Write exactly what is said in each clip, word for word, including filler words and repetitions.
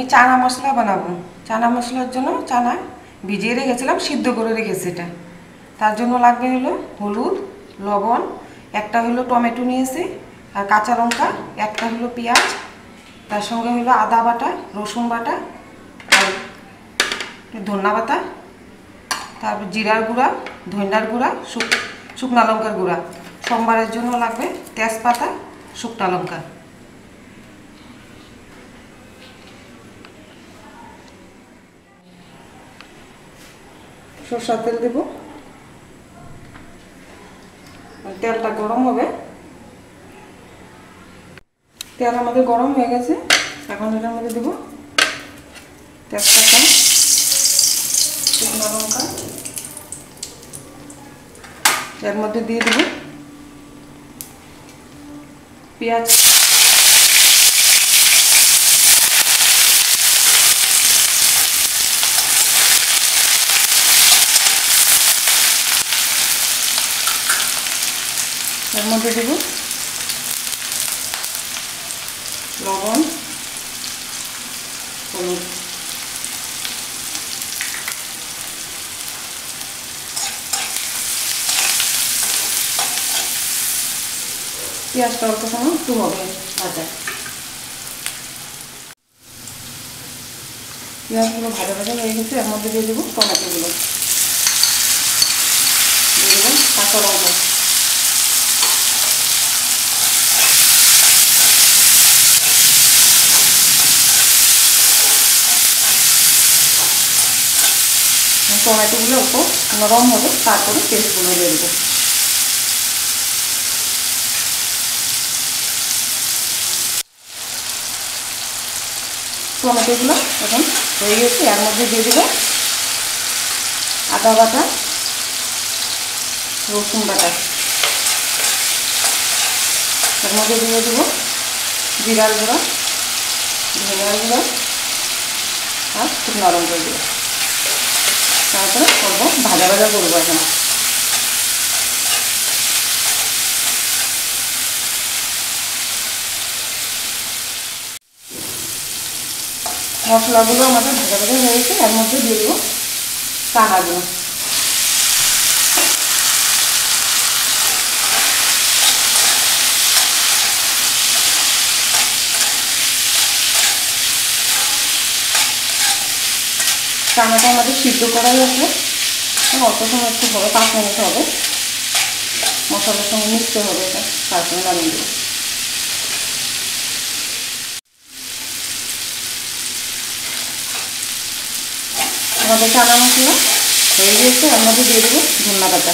আমি চানা মশলা বানাবো। চানা মশলার জন্য চানা ভিজিয়ে রেখেছিলাম, সিদ্ধ করে রেখেছি। এটা তার জন্য লাগবে হলো হলুদ, লবণ, একটা হলো টমেটো নিয়েছি, আর কাঁচা লঙ্কা, একটা হলো পেঁয়াজ, তার সঙ্গে হলো আদা বাটা, রসুন বাটা, আর ধনিয়া বাটা, তারপর জিরার গুঁড়া, ধনিয়ার গুঁড়া, শুকনা লঙ্কার গুঁড়া। সোমবারের জন্য লাগবে তেজপাতা, শুকনা লঙ্কা। সরষের তেল দেব, তেলটা গরম হবে। তেল আমাদের গরম হয়ে গেছে, এখন এটার মধ্যে দেব তেজপাতা, শুকনো লঙ্কা, এর মধ্যে দিয়ে দেব পেঁয়াজ, এর মধ্যে দেব লবণ, হলুদ, পেঁয়াজটা অল্প সময় একটু হবে ভাজা। পেঁয়াজগুলো ভাজা ভাজা হয়ে গেছে, এর মধ্যে দিয়ে দেবো টমেটোগুলো, দিয়ে দেবো কাঁচা লঙ্কা, টমেটোগুলো একটু নরম হবে, তারপরে পেস্টগুলো দিয়ে দেবো। টমেটোগুলো এখন হয়ে গেছে, এর মধ্যে দিয়ে দেবো আদা বাটা, রসুন বাটা, এর মধ্যে দিয়ে দেবো জিরার গুঁড়া, ধনিয়ার গুঁড়া, আর শুকনো লঙ্কার গুঁড়া। তারপরে করবো ভাজা ভাজা করবো। এখন মশলাগুলো আমাদের ভাজা ভাজা হয়ে গেছে, এর মধ্যে দিয়ে দেবো চানাগুলো। চানাটা আমাদের সিদ্ধ করাই আছে, অল্প সময় একটু হবে, পাঁচ মিনিট হবে, মশলার সঙ্গে মিশতে হবে। এটা তারপরে নামিয়ে দেবো। আমাদের চানা মশলা হয়ে গিয়েছে, এর মধ্যে দিয়ে দেবো ধনিয়া পাতা।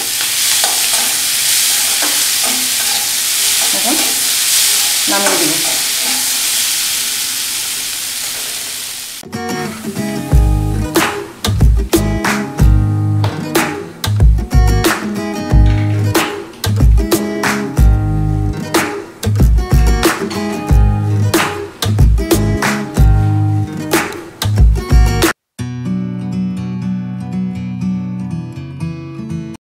এখন নামিয়ে দেবো।